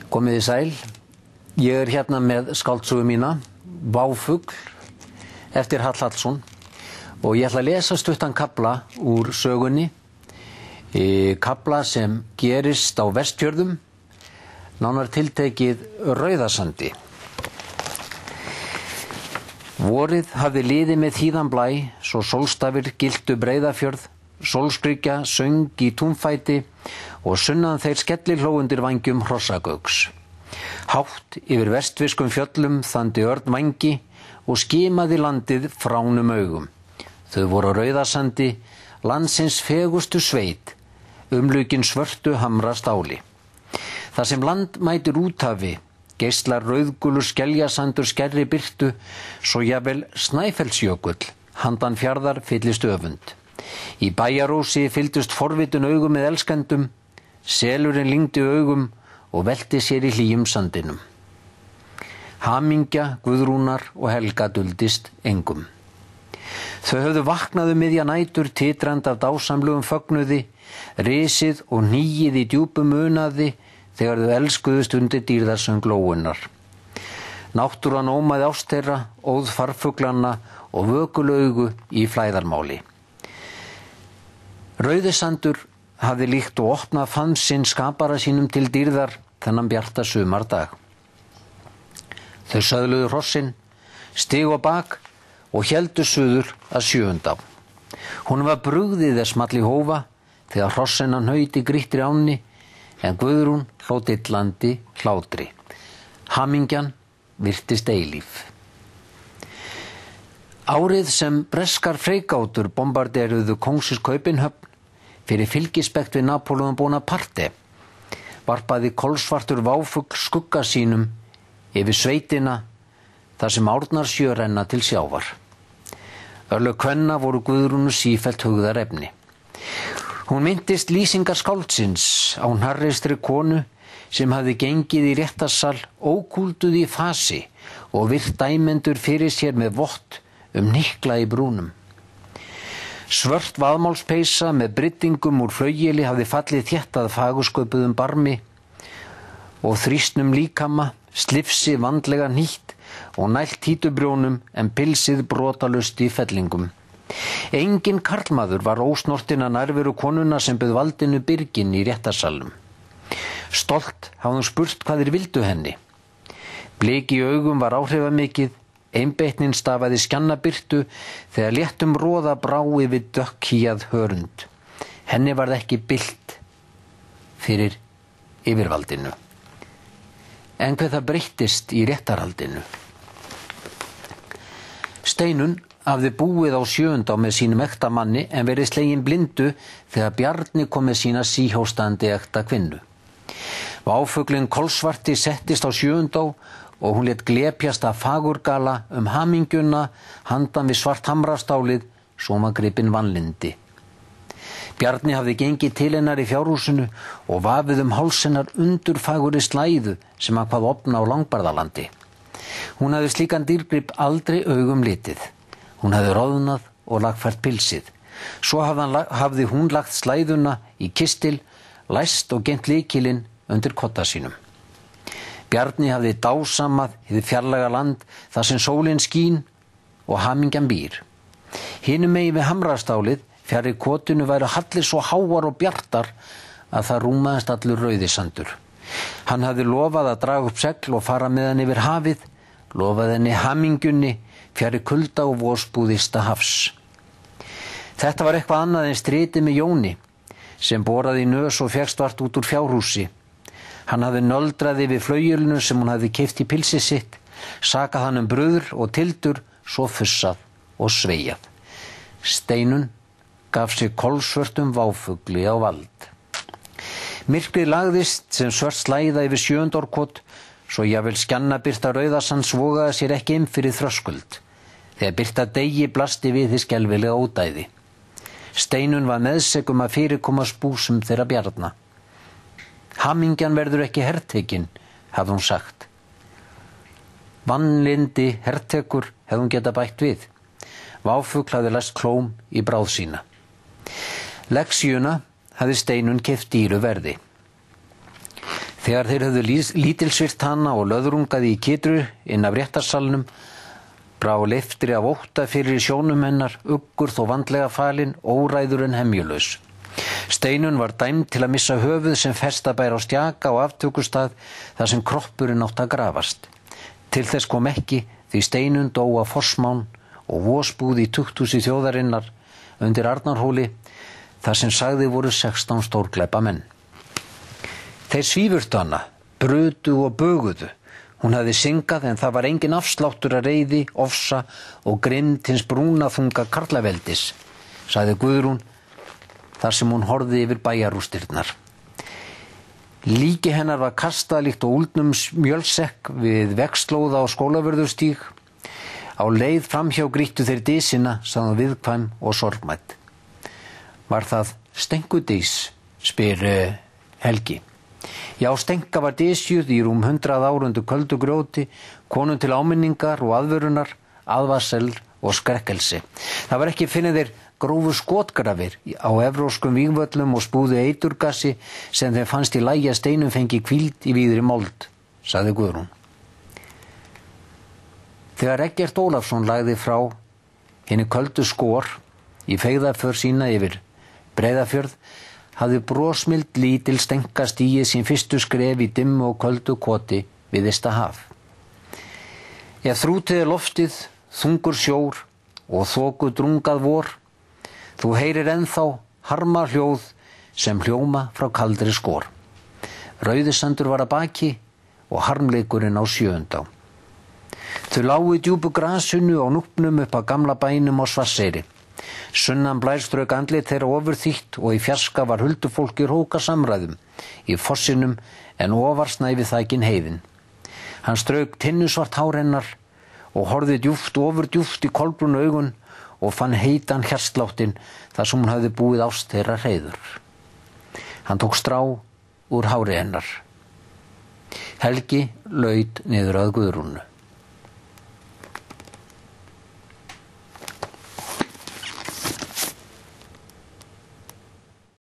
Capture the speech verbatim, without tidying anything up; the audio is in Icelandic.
Komið þið sæl. Ég er hérna með skáldsögu mína, Váfugl, eftir Hall Hallsson, og ég ætla að lesa stuttan kafla úr sögunni, e, kafla sem gerist á Vestfjörðum, nánar tiltekið Rauðasandi. Vorið hafði liðið með þíðan blæ, svo sólstafir giltu Breiðafjörð, sólskryggja söng í túnfæti og sunnan þeir skellihló undir vængjum hrossagauks. Hátt yfir vestfirskum fjöllum þandi örn vængi og skimaði landið fránum augum. Þau voru á Rauðasandi, landsins fegustu sveit, umlukin svörtu hamra stáli. Það sem land mætir úthafi, geislar rauðgulur skeljasandur skærri birtu, svo jafnvel Snæfellsjökull, handan fjarðar fyllist öfund. Í bæjarósi fylgdust forvitun augum með elskendum, selurinn lyngdi augum og velti sér í hlýjum sandinum. Hamingja, Guðrúnar og Helga duldist engum. Þau höfðu vaknað um miðja nætur titrand af dásamlegum fögnuði, risið og hnýið í djúpum unaði þegar þau elskuðust undir dýrðarsöng lóunnar. Náttúran ómaði ást þeirra, óð farfuglanna og vökulaugu í flæðarmáli. Rauðasandur hafði líkt og opnað faðm sinn skapara sínum til dýrðar þennan bjarta sumardag. Þau söðluðu hrossin, stigu á bak og héldu suður að Sjöundá. Hún var brugðið þess small í hófa þegar hrossin hann hnaut í grýttri ánni, en Guðrún hló dillandi hlátri. Hamingjan virtist eilíf. Árið sem breskar freigátur bombarderuðu kóngsins Kaupinhöfn fyrir fylgispekt við Napóleon Bonaparte, varpaði kolsvartur váfugl skugga sínum yfir sveitina þar sem árnar sjö renna til sjávar. Örlög kvenna voru Guðrúnu sífellt hugðarefni. Hún minntist lýsingar skáldsins á hnarreistri konu sem hafði gengið í réttarsal ókúlduð í fasi og virt dæmendur fyrir sér með vott um hnykla í brúnum. Svört vaðmálspeysa með bryddingum úr flaueli hafði fallið þétt að fagursköpuðum barmi og þrýstnum líkama, slifsi vandlega hnýtt og nælt títubrjónum en pilsið brotalust í fellingum. Engin karlmaður var ósnortin að nærveru konuna sem bauð valdinu byrgin í réttarsalnum. Stolt hafði hún spurt hvað þeir vildu henni. Bliki í augum var áhrifamikið, einbeitnin stafaði skjannabirtu þegar léttum roða brá yfir dökkhýjað hörund. Henni varð ekki bylt fyrir yfirvaldinu. En hvað það breyttist í réttarhaldinu? Steinunn hafði búið á Sjöundá með sínum ekta manni en verið slegin blindu þegar Bjarni kom með sína síhóstandi ekta kvinnu. Váfuglinn kolsvarti settist á Sjöundá og hún lét glepjast af fagurgala um hamingjuna handan við svart hamrastálið svo var gripin vanlindi. Bjarni hafði gengið til hennar í fjárhúsinu og vafið um hálsennar undurfagurri slæðu sem hann kvað opna á Langbarðalandi. Hún hafði slíkan dýrgrip aldrei augum litið. Hún hafði roðnað og lagfært pilsið. Svo hafði hún lagt slæðuna í kistil, læst og geymt lykilinn undir kotta sínum. Bjarni hafði dásamað hið fjarlæga land þar sem sólin skín og hamingjan býr. Hinum megin við hamrastálið fjarri kotinu væru hallir svo háar og bjartar að það rúmaðist allur Rauðasandur. Hann hafði lofað að draga upp segl og fara með hann yfir hafið, lofað henni hamingjunni fjarri kulda og vosbúðista hafs. Þetta var eitthvað annað en stritið með Jóni sem boraði í nös og fékkst vart út úr fjárhúsi. Hann hafði nöldraði við flauelinu sem hún hafði keypt í pilsið sitt, sakað hann um bruður og tildur, svo fussað og sveigjað. Steinunn gaf sig kolsvörtum váfugli á vald. Myrkrið lagðist sem svört slæða yfir Sjöundárkot, svo jafnvel skjannabirta Rauðasands vogaði sér ekki inn fyrir þröskuld, þegar birta degi blasti við hið skelfilega ódæði. Steinunn var meðsegum að fyrirkoma spúsum þeirra Bjarna. Hamingjan verður ekki hertekin, hafði hún sagt. Vanlindi hertekur hefði hún geta bætt við. Váfugl hafði læst klóm í bráð sína. Lexíuna hafði Steinunn keypt dýru verði. Þegar þeir höfðu lítilsvirt hana og löðrungaði í kytru inn af réttarsalnum, brá leiftri af ótta fyrir sjónum hennar, uggur þó vandlega falin, óræður en hemjulaus. Steinunn var dæmd til að missa höfuð sem festa bæri á stjaka og aftökustað þar sem kroppurinn átt að grafast. Til þess kom ekki því Steinunn dó af forsmán og vosbúð í tukthúsi þjóðarinnar undir Arnarhóli þar sem sagði voru sextán stórglæpa menn. Þeir svífurtu hana, brutu og böguðu. Hún hafði syngað en það var engin afsláttur að reiði, ofsa og grind hins brúna þunga karlaveldis, sagði Guðrún, þar sem hún horfði yfir bæjarústirnar. Líki hennar var kastað líkt og úldnum mjölsekk við vegslóða á Skólavörðustíg. Á leið framhjá grýttu þeir dísina, sagði hún viðkvæm og sorgmædd. Var það Stenku dís, spyr uh, Helgi. Já, Stenka var dísjuð í rúm hundrað ár undir köldu grjóti, konun til áminningar og aðvörunar, aðvarsel og skrekkelsi. Það var ekki finnið þeir grófu skotgrafir á evróskum vígvöllum og spúðu eiturgassi sem þeim fannst í lagi að Steinunn fengi hvíld í víðri mold, sagði Guðrún. Þegar Eggert Ólafsson lagði frá hinni köldu skor í feigðarför sína yfir Breiðafjörð, hafði brosmild lítil Stenka stigið sín fyrstu skref í dimmu og köldu koti við ysta haf. Ef þrútið er loftið, þungur sjór og þoku drungað vor, þú heyrir ennþá harma hljóð sem hljóma frá kaldri skor. Rauðisandur var að baki og harmleikurinn á sjöundá. Þau lágu í djúpu grasinu á núpnum upp að gamla bænum á Svartseyri. Sunnan blærstrauk andlit þeirra ofurþýtt og í fjarska var huldufólk í róka samræðum, í fossinum en ofar snæfi þækin heiðin. Hann strauk tinnusvart hár hennar og horfði djúpt ofurdjúpt í kolbrún augun og fann heitan hjartsláttinn þar sem hún hafði búið ást þeirra hreiður. Hann tók strá úr hári hennar. Helgi laut niður að Guðrúnu.